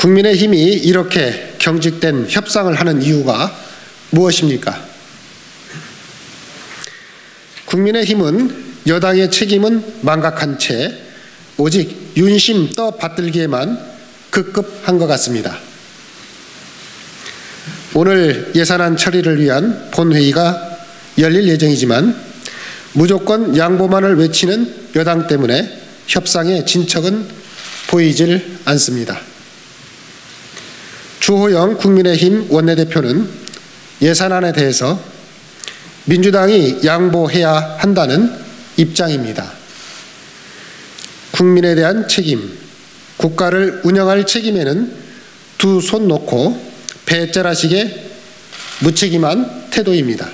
국민의힘이 이렇게 경직된 협상을 하는 이유가 무엇입니까? 국민의힘은 여당의 책임은 망각한 채 오직 윤심 떠받들기에만 급급한 것 같습니다. 오늘 예산안 처리를 위한 본회의가 열릴 예정이지만 무조건 양보만을 외치는 여당 때문에 협상의 진척은 보이질 않습니다. 주호영 국민의힘 원내대표는 예산안에 대해서 민주당이 양보해야 한다는 입장입니다. 국민에 대한 책임, 국가를 운영할 책임에는 두 손 놓고 배째라식의 무책임한 태도입니다.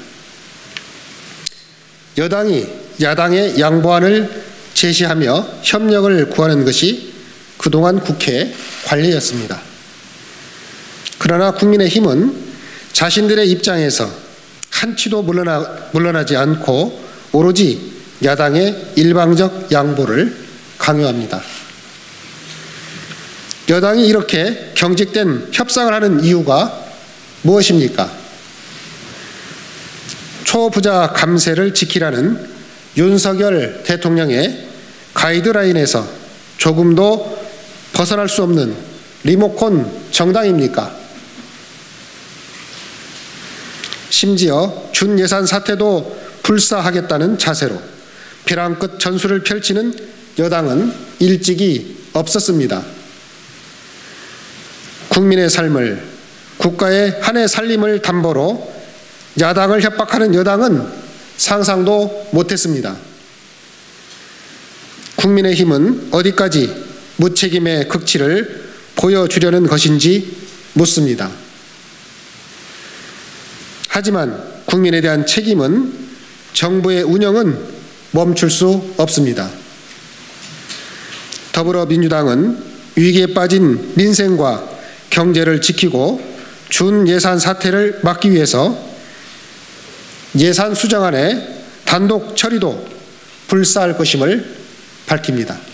여당이 야당의 양보안을 제시하며 협력을 구하는 것이 그동안 국회 관례였습니다. 그러나 국민의힘은 자신들의 입장에서 한치도 물러나지 않고 오로지 야당의 일방적 양보를 강요합니다. 여당이 이렇게 경직된 협상을 하는 이유가 무엇입니까? 초부자 감세를 지키라는 윤석열 대통령의 가이드라인에서 조금도 벗어날 수 없는 리모컨 정당입니까? 심지어 준예산 사태도 불사하겠다는 자세로 벼랑 끝 전술을 펼치는 여당은 일찍이 없었습니다. 국민의 삶을, 국가의 한 해 살림을 담보로 야당을 협박하는 여당은 상상도 못했습니다. 국민의힘은 어디까지 무책임의 극치를 보여주려는 것인지 묻습니다. 하지만 국민에 대한 책임은 정부의 운영은 멈출 수 없습니다. 더불어민주당은 위기에 빠진 민생과 경제를 지키고 준예산 사태를 막기 위해서 예산 수정안의 단독 처리도 불사할 것임을 밝힙니다.